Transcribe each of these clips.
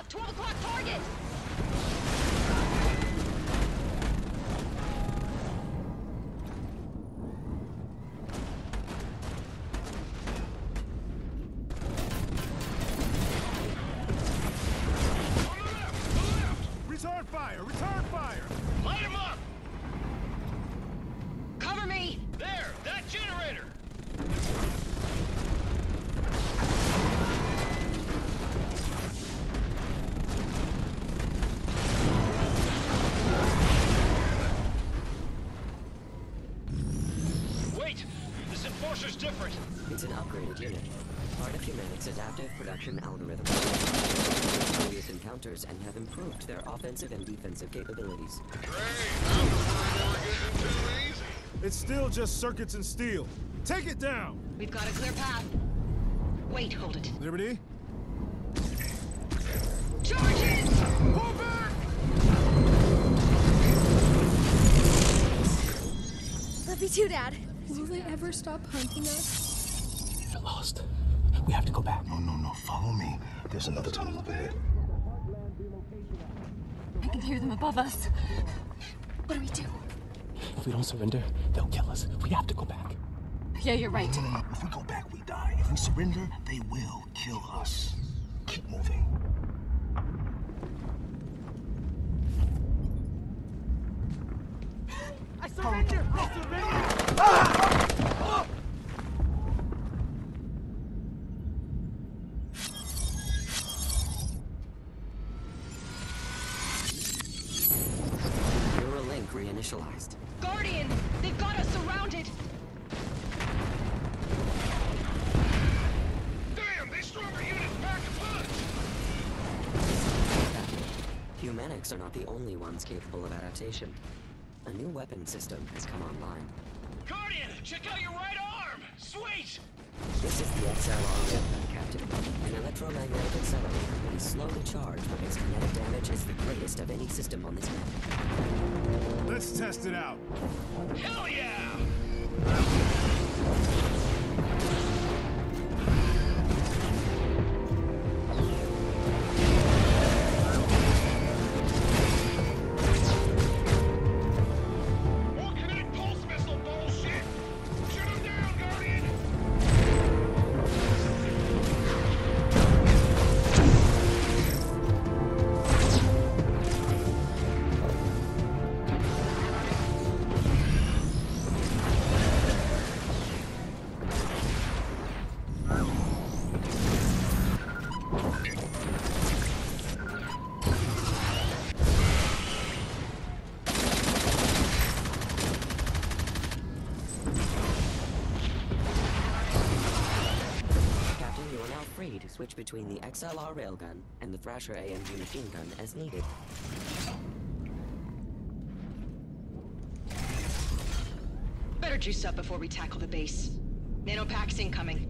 off! 12 o'clock target! Return fire! Return fire! Light him up! Cover me! There! That generator! Wait! This Enforcer's different! It's an upgraded unit. Part of Humanix's adaptive production algorithm. Previous encounters and have improved their offensive and defensive capabilities. Great! I was worried they were getting too easy. It's still just circuits and steel. Take it down! We've got a clear path. Wait, hold it. Liberty? Charges! Pull back! Love you too, Dad. Will they ever stop hunting us? We're lost. We have to go back. No. Follow me. There's another tunnel up ahead. I can hear them above us. What do we do? If we don't surrender, they'll kill us. We have to go back. Yeah, you're right. No. If we go back, we die. If we surrender, they will kill us. Keep moving. I surrender! I surrender! Neuralink reinitialized. Guardian! They've got us surrounded! Damn! They strung our units back to punch! Humanix are not the only ones capable of adaptation. A new weapon system has come online. Guardian! Check out your right arm! Sweet! This is the XLR Railgun, Captain. An electromagnetic accelerator that is slowly charged, but its kinetic damage is the greatest of any system on this map. Let's test it out. Hell yeah! More kinetic pulse missile bullshit! Shoot him down, Guardian! Captain, you are now free to switch between the XLR Railgun and the Thrasher AMG machine gun as needed. Better juice up before we tackle the base. Nanopacks incoming.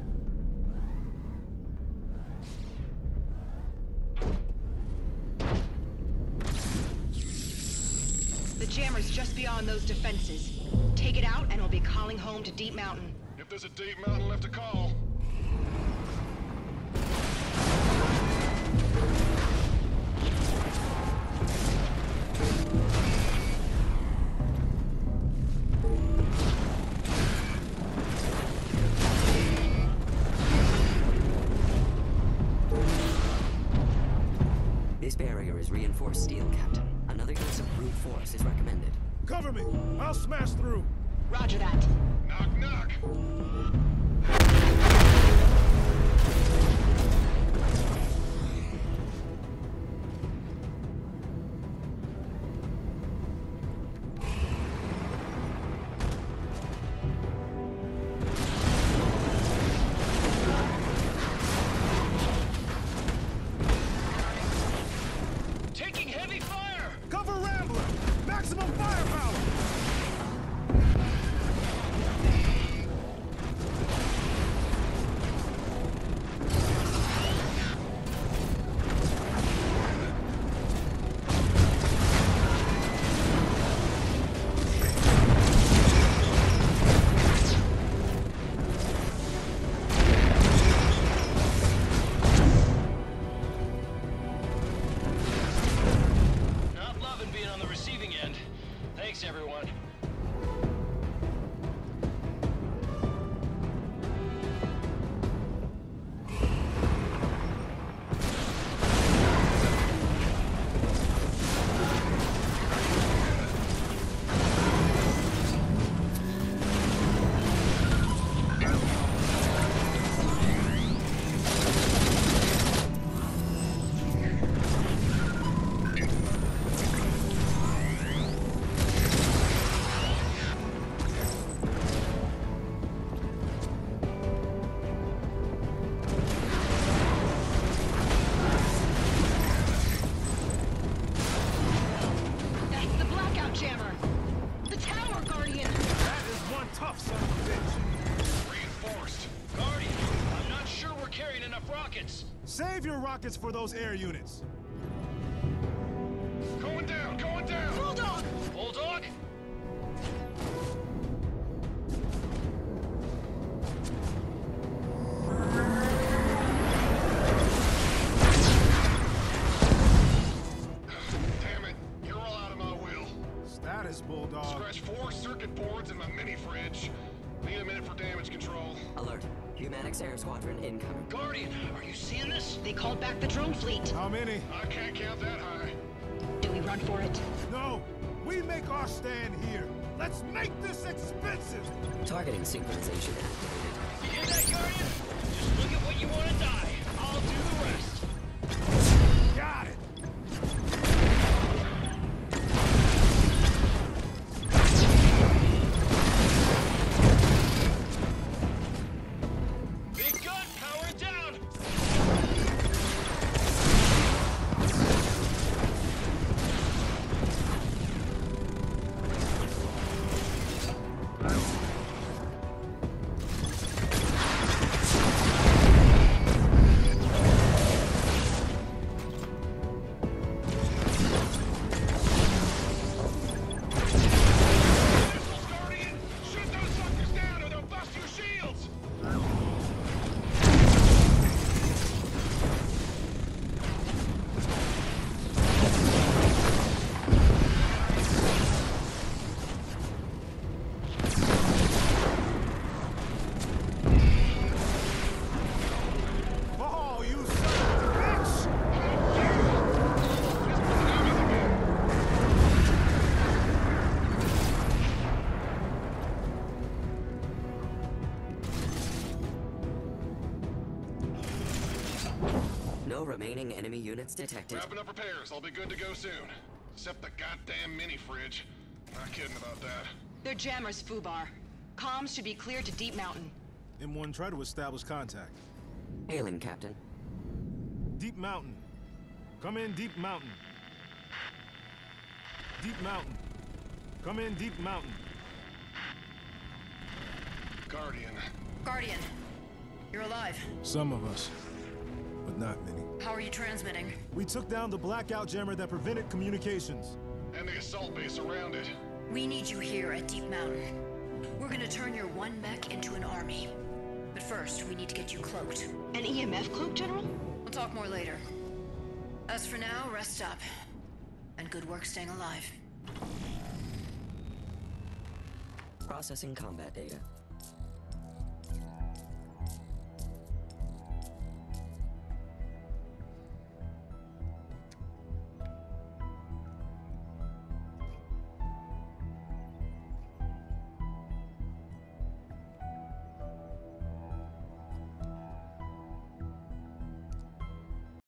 The jammer's just beyond those defenses. Take it out and we'll be calling home to Deep Mountain. If there's a deep mountain left to call. This barrier is reinforced steel, Captain. Another use of brute force is recommended. Cover me! I'll smash through! Roger that. Knock, knock. Taking heavy fire! Cover Rambler! Maximum firepower! on the receiving end. Thanks, everyone. That's the blackout jammer. The tower, Guardian. That is one tough son of a bitch. Reinforced. Guardian, I'm not sure we're carrying enough rockets. Save your rockets for those air units. Going down, going down! Bulldog! Bulldog? Damn it, you're all out of my will. Status, Bulldog. Scratch 4 circuit boards in my mini fridge. Need a minute for damage control. Alert. Humanics Air Squadron incoming. Guardian, are you seeing this? They called back the drone fleet. How many? I can't count that high. Do we run for it? No! We make our stand here. Let's make this expensive! Targeting synchronization activated. You hear that, Guardian? Just look at what you want to die. I'll do the rest. Got it! Big gun, powering down. Missiles, Guardian! Shoot those suckers down or they'll bust your shields! Oh, you son of a bitch! No remaining enemy units detected. Wrapping up repairs. I'll be good to go soon. Except the goddamn mini fridge. Not kidding about that. They're jammers, Fubar. Comms should be cleared to Deep Mountain. M1, try to establish contact. Hailing, Captain. Deep Mountain. Come in, Deep Mountain. Deep Mountain. Come in, Deep Mountain. Guardian. Guardian, you're alive. Some of us, but not many. How are you transmitting? We took down the blackout jammer that prevented communications. And the assault base around it. We need you here at Deep Mountain. We're gonna turn your one mech into an army. But first, we need to get you cloaked. An EMF cloak, General? We'll talk more later. As for now, rest up. And good work staying alive. Processing combat data.